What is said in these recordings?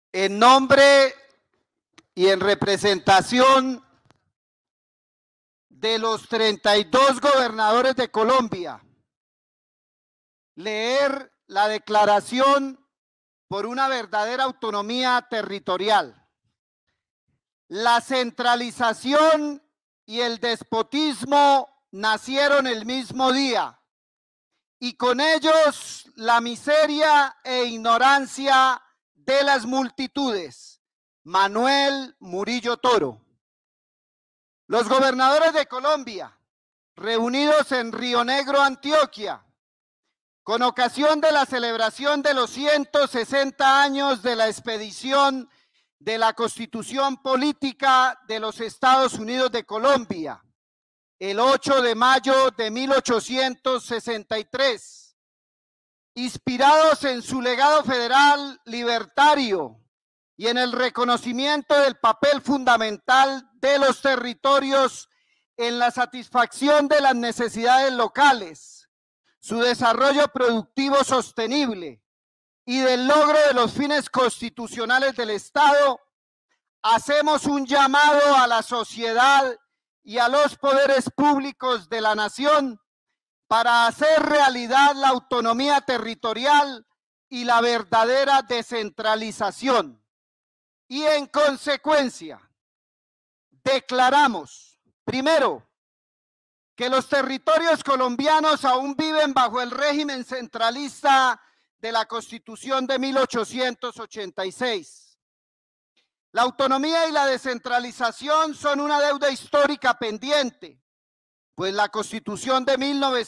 En nombre y en representación de los 32 gobernadores de Colombia, leer la declaración por una verdadera autonomía territorial. La centralización y el despotismo nacieron el mismo día, y con ellos la miseria e ignorancia de las multitudes. Manuel Murillo Toro. Los gobernadores de Colombia, reunidos en Río Negro, Antioquia, con ocasión de la celebración de los 160 años de la expedición de la Constitución Política de los Estados Unidos de Colombia, el 8 de mayo de 1863, inspirados en su legado federal libertario y en el reconocimiento del papel fundamental de los territorios en la satisfacción de las necesidades locales, su desarrollo productivo sostenible y del logro de los fines constitucionales del Estado, hacemos un llamado a la sociedad y a los poderes públicos de la nación para hacer realidad la autonomía territorial y la verdadera descentralización. Y en consecuencia, declaramos, primero, que los territorios colombianos aún viven bajo el régimen centralista de la Constitución de 1886. La autonomía y la descentralización son una deuda histórica pendiente, pues la Constitución de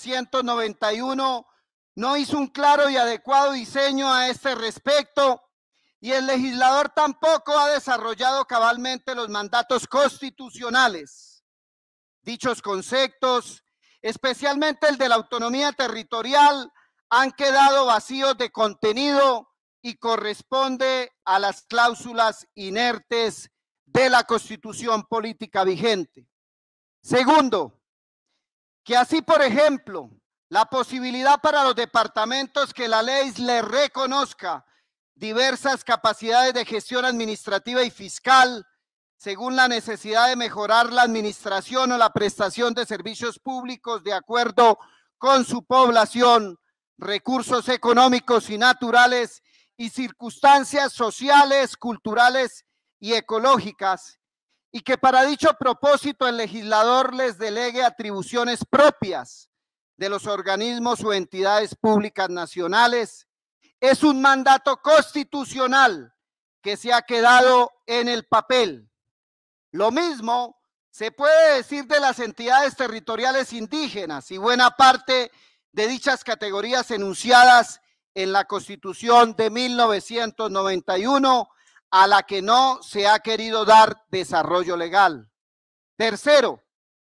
1991 no hizo un claro y adecuado diseño a este respecto, y el legislador tampoco ha desarrollado cabalmente los mandatos constitucionales. Dichos conceptos, especialmente el de la autonomía territorial, han quedado vacíos de contenido y corresponde a las cláusulas inertes de la Constitución política vigente. Segundo, que así, por ejemplo, la posibilidad para los departamentos que la ley les reconozca diversas capacidades de gestión administrativa y fiscal, según la necesidad de mejorar la administración o la prestación de servicios públicos de acuerdo con su población, recursos económicos y naturales y circunstancias sociales, culturales y ecológicas, y que para dicho propósito el legislador les delegue atribuciones propias de los organismos o entidades públicas nacionales, es un mandato constitucional que se ha quedado en el papel. Lo mismo se puede decir de las entidades territoriales indígenas y buena parte de dichas categorías enunciadas en la Constitución de 1991, a la que no se ha querido dar desarrollo legal. Tercero,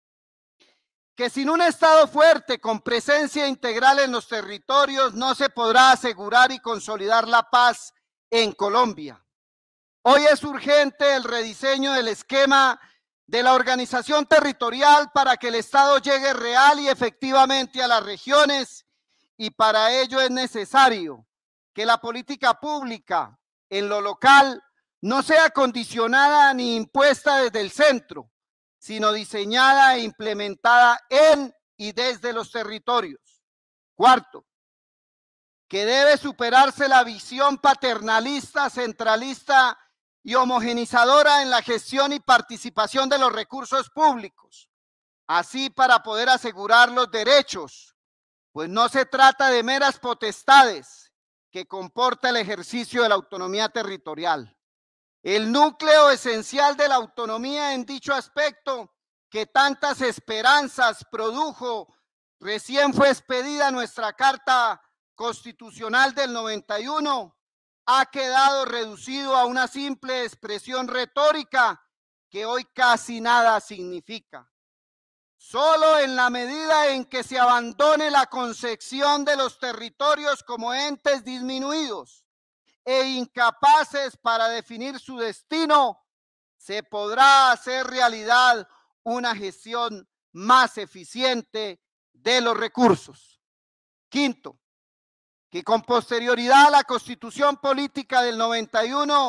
que sin un Estado fuerte con presencia integral en los territorios no se podrá asegurar y consolidar la paz en Colombia. Hoy es urgente el rediseño del esquema de la organización territorial para que el Estado llegue real y efectivamente a las regiones, y para ello es necesario que la política pública en lo local no sea condicionada ni impuesta desde el centro, sino diseñada e implementada en y desde los territorios. Cuarto, que debe superarse la visión paternalista, centralista y homogenizadora en la gestión y participación de los recursos públicos, así para poder asegurar los derechos, pues no se trata de meras potestades que comporta el ejercicio de la autonomía territorial. El núcleo esencial de la autonomía en dicho aspecto, que tantas esperanzas produjo, recién fue expedida nuestra Carta Constitucional del 91, ha quedado reducido a una simple expresión retórica que hoy casi nada significa. Solo en la medida en que se abandone la concepción de los territorios como entes disminuidos e incapaces para definir su destino, se podrá hacer realidad una gestión más eficiente de los recursos. Quinto, que con posterioridad a la Constitución Política del 91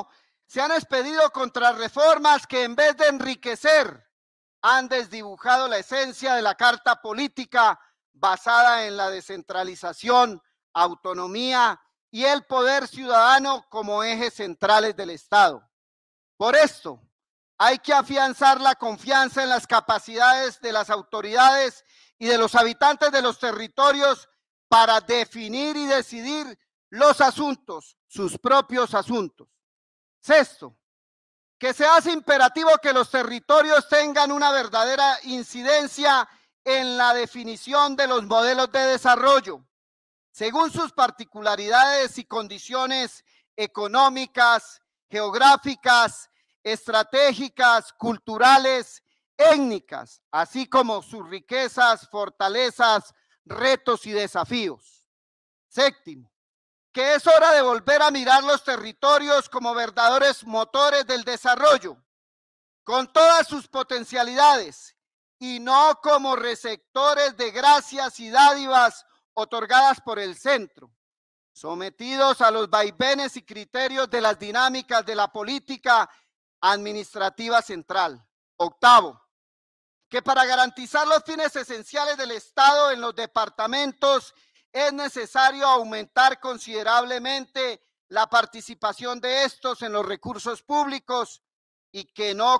Se han expedido contrarreformas que en vez de enriquecer, han desdibujado la esencia de la Carta Política basada en la descentralización, autonomía y el poder ciudadano como ejes centrales del Estado. Por esto, hay que afianzar la confianza en las capacidades de las autoridades y de los habitantes de los territorios para definir y decidir los asuntos, sus propios asuntos. Sexto, que se hace imperativo que los territorios tengan una verdadera incidencia en la definición de los modelos de desarrollo, según sus particularidades y condiciones económicas, geográficas, estratégicas, culturales, étnicas, así como sus riquezas, fortalezas, retos y desafíos. Séptimo, que es hora de volver a mirar los territorios como verdaderos motores del desarrollo, con todas sus potencialidades, y no como receptores de gracias y dádivas otorgadas por el centro, sometidos a los vaivenes y criterios de las dinámicas de la política administrativa central. Octavo, que para garantizar los fines esenciales del Estado en los departamentos es necesario aumentar considerablemente la participación de estos en los recursos públicos y que no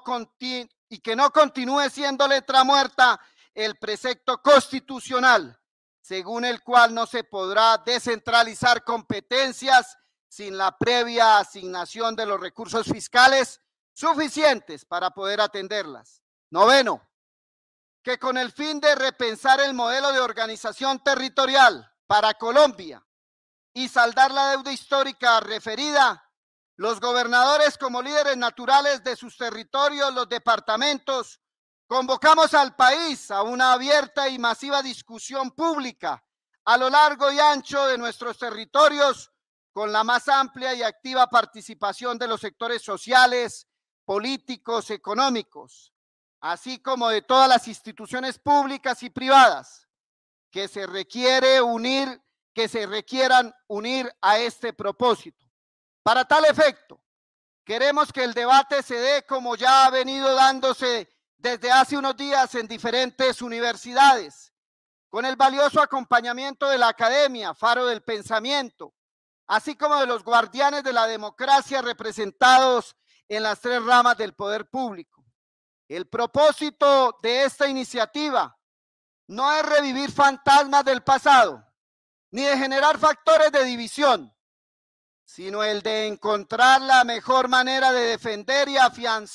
continúe siendo letra muerta el precepto constitucional, según el cual no se podrá descentralizar competencias sin la previa asignación de los recursos fiscales suficientes para poder atenderlas. Noveno, que con el fin de repensar el modelo de organización territorial para Colombia y saldar la deuda histórica referida, los gobernadores como líderes naturales de sus territorios, los departamentos, convocamos al país a una abierta y masiva discusión pública a lo largo y ancho de nuestros territorios con la más amplia y activa participación de los sectores sociales, políticos, económicos, así como de todas las instituciones públicas y privadas que se requieran unir a este propósito. Para tal efecto, queremos que el debate se dé como ya ha venido dándose desde hace unos días en diferentes universidades, con el valioso acompañamiento de la academia, faro del pensamiento, así como de los guardianes de la democracia representados en las tres ramas del poder público. El propósito de esta iniciativa no es revivir fantasmas del pasado, ni de generar factores de división, sino el de encontrar la mejor manera de defender y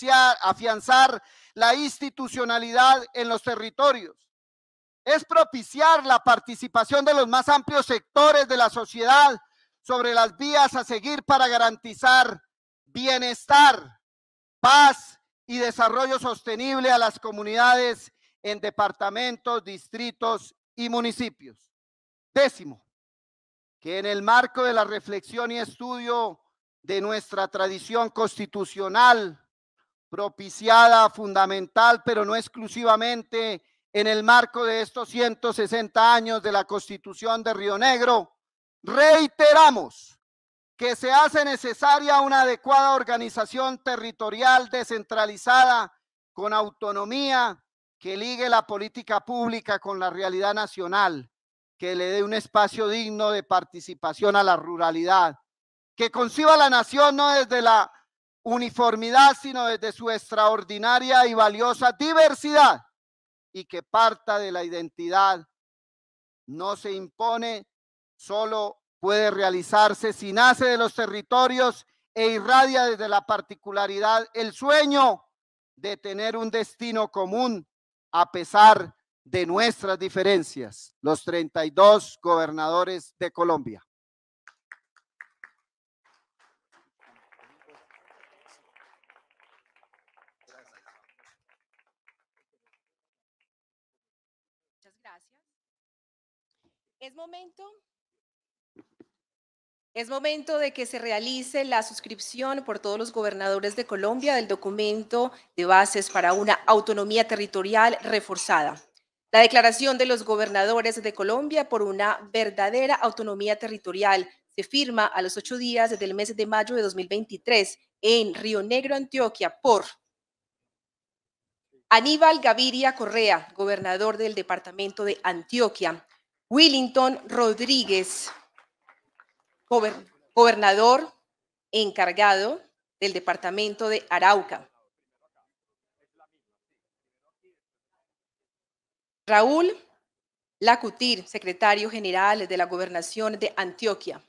afianzar la institucionalidad en los territorios. Es propiciar la participación de los más amplios sectores de la sociedad sobre las vías a seguir para garantizar bienestar, paz y desarrollo sostenible a las comunidades en departamentos, distritos y municipios. Décimo, que en el marco de la reflexión y estudio de nuestra tradición constitucional, propiciada, fundamental, pero no exclusivamente en el marco de estos 160 años de la Constitución de Río Negro, reiteramos que se hace necesaria una adecuada organización territorial descentralizada con autonomía que ligue la política pública con la realidad nacional, que le dé un espacio digno de participación a la ruralidad, que conciba la nación no desde la uniformidad, sino desde su extraordinaria y valiosa diversidad, y que parta de la identidad. No se impone, solo puede realizarse si nace de los territorios e irradia desde la particularidad el sueño de tener un destino común a pesar de nuestras diferencias, los 32 gobernadores de Colombia. Muchas gracias. Es momento de que se realice la suscripción por todos los gobernadores de Colombia del documento de bases para una autonomía territorial reforzada. La declaración de los gobernadores de Colombia por una verdadera autonomía territorial se firma a los 8 días del mes de mayo de 2023 en Río Negro, Antioquia, por Aníbal Gaviria Correa, gobernador del departamento de Antioquia; Willington Rodríguez, gobernador encargado del departamento de Arauca; Raúl Lacutir, secretario general de la Gobernación de Antioquia,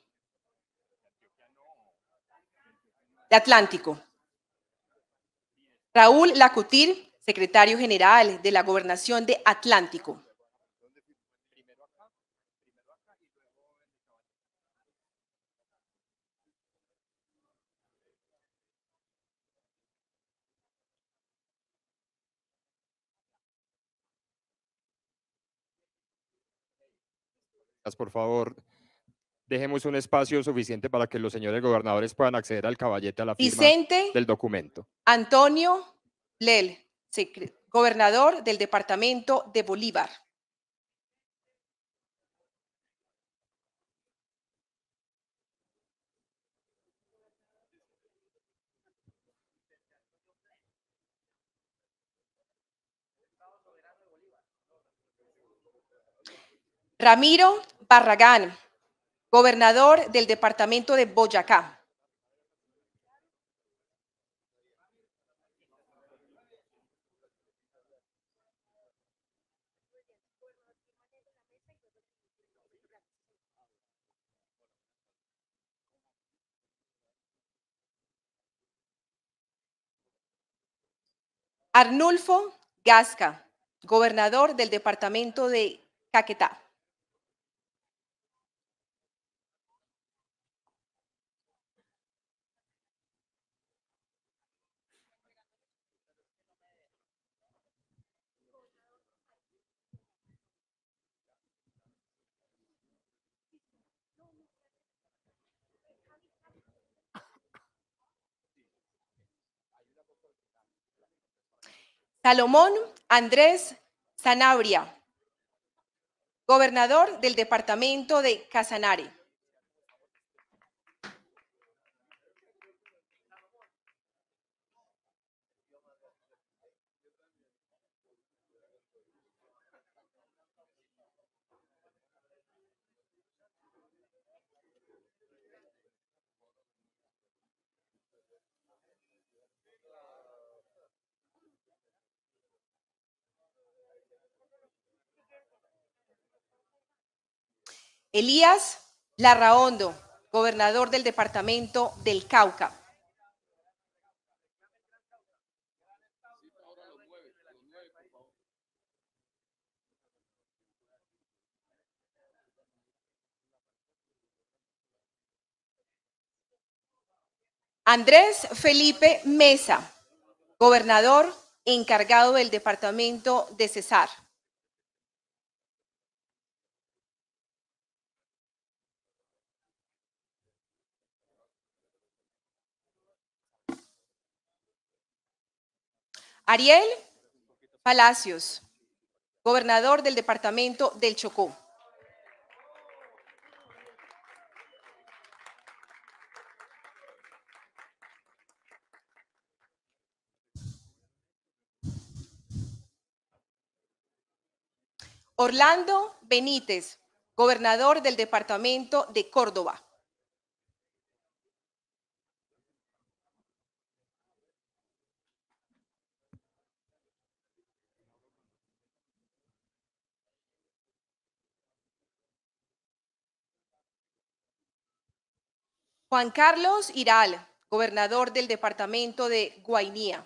de Atlántico; Raúl Lacutir, secretario general de la Gobernación de Atlántico; Por favor, dejemos un espacio suficiente para que los señores gobernadores puedan acceder al caballete a la firma Vicente del documento. Antonio Lel, gobernador del departamento de Bolívar; Ramiro Barragán, gobernador del departamento de Boyacá; Arnulfo Gasca, gobernador del departamento de Caquetá; Salomón Andrés Sanabria, gobernador del departamento de Casanare; Elías Larraondo, gobernador del departamento del Cauca; Andrés Felipe Mesa, gobernador encargado del departamento de Cesar; Ariel Palacios, gobernador del departamento del Chocó; Orlando Benítez, gobernador del departamento de Córdoba; Juan Carlos Iral, gobernador del departamento de Guainía;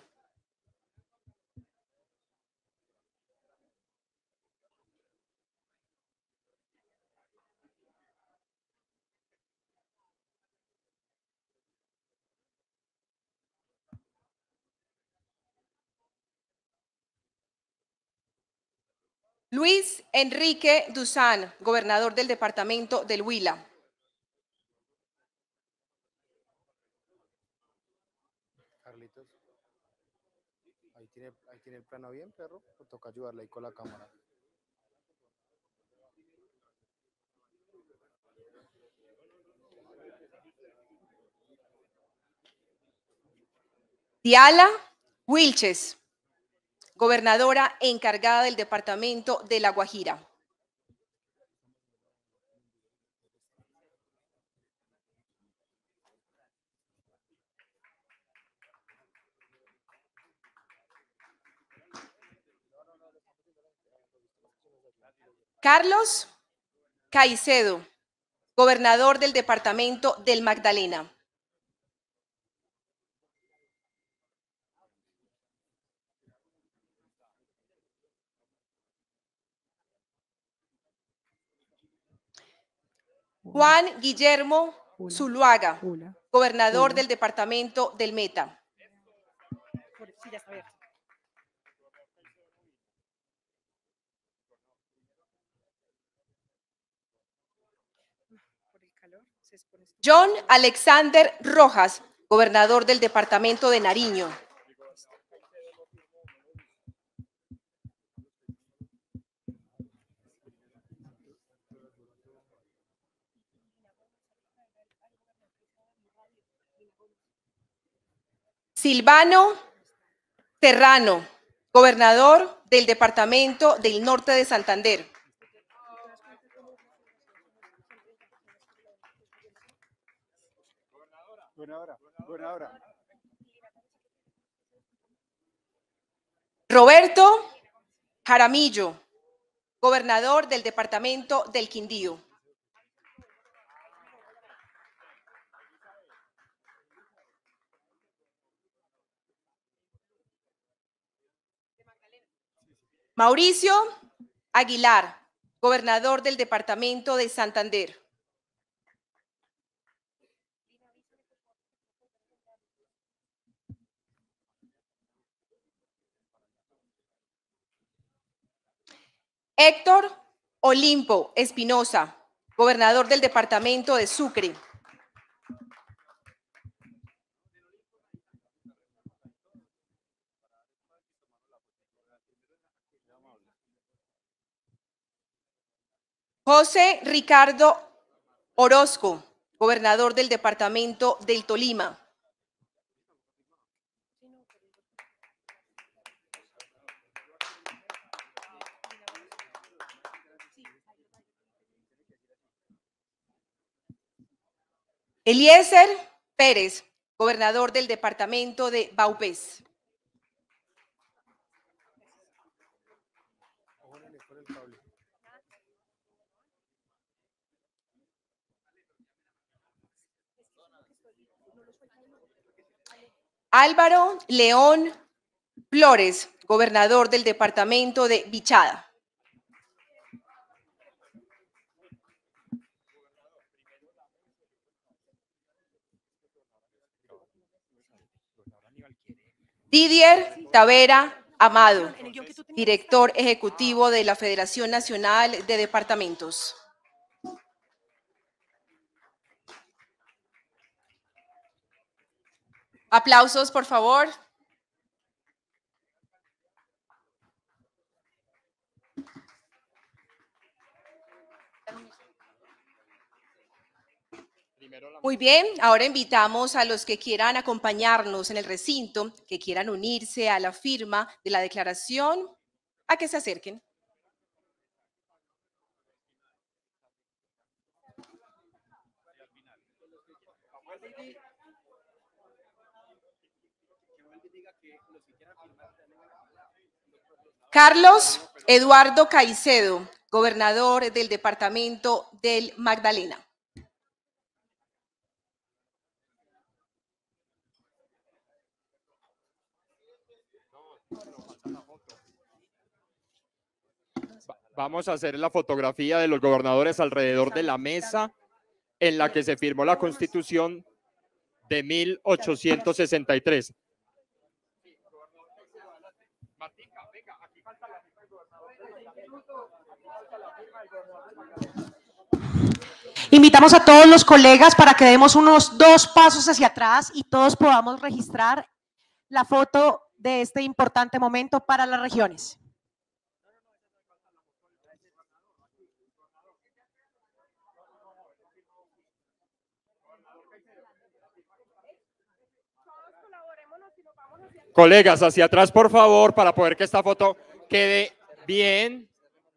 Luis Enrique Duzán, gobernador del departamento del Huila; Carlitos, ahí tiene el plano bien, perro. O toca ayudarle ahí con la cámara. Diala Wilches, gobernadora encargada del departamento de La Guajira. Carlos Caicedo, gobernador del departamento del Magdalena. Juan Guillermo Zuluaga, gobernador del departamento del Meta. John Alexander Rojas, gobernador del departamento de Nariño. Silvano Serrano, gobernador del departamento del Norte de Santander. Gobernadora. Roberto Jaramillo, gobernador del departamento del Quindío. Mauricio Aguilar, gobernador del departamento de Santander. Héctor Olimpo Espinosa, gobernador del departamento de Sucre. José Ricardo Orozco, gobernador del departamento del Tolima. Eliezer Pérez, gobernador del departamento de Vaupés. Álvaro León Flores, gobernador del departamento de Vichada. Didier Tavera Amado, director ejecutivo de la Federación Nacional de Departamentos. Aplausos, por favor. Muy bien, ahora invitamos a los que quieran acompañarnos en el recinto, que quieran unirse a la firma de la declaración, a que se acerquen. Carlos Eduardo Caicedo, gobernador del departamento del Magdalena. Vamos a hacer la fotografía de los gobernadores alrededor de la mesa en la que se firmó la Constitución de 1863. Invitamos a todos los colegas para que demos unos 2 pasos hacia atrás y todos podamos registrar la foto de este importante momento para las regiones. Todos colaborémonos y nos vamos Colegas, hacia atrás, por favor, para poder que esta foto quede bien.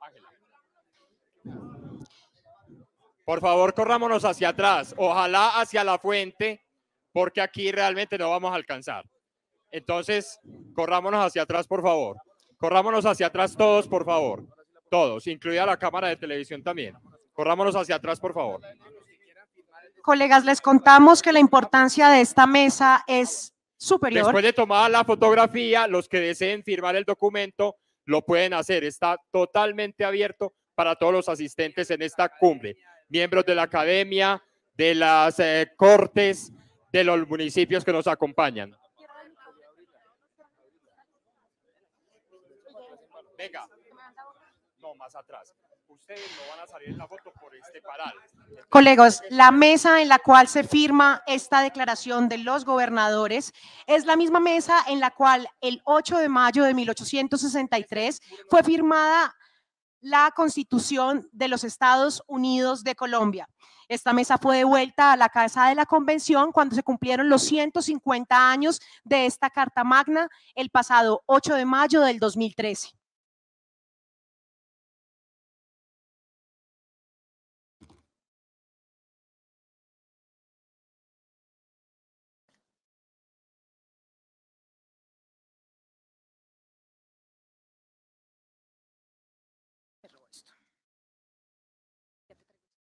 Por favor, corrámonos hacia atrás. Ojalá hacia la fuente, porque aquí realmente no vamos a alcanzar. Entonces, corrámonos hacia atrás, por favor. Corrámonos hacia atrás todos, por favor. Todos, incluida la cámara de televisión también. Corrámonos hacia atrás, por favor. Colegas, les contamos que la importancia de esta mesa es superior. Después de tomar la fotografía, los que deseen firmar el documento lo pueden hacer. Está totalmente abierto para todos los asistentes en esta cumbre. Miembros de la academia, de las cortes, de los municipios que nos acompañan. Venga. No, más atrás. Ustedes no van a salir en la foto por este paral. Colegas, la mesa en la cual se firma esta declaración de los gobernadores es la misma mesa en la cual el 8 de mayo de 1863 fue firmada la Constitución de los Estados Unidos de Colombia. Esta mesa fue devuelta a la Casa de la Convención cuando se cumplieron los 150 años de esta Carta Magna el pasado 8 de mayo del 2013.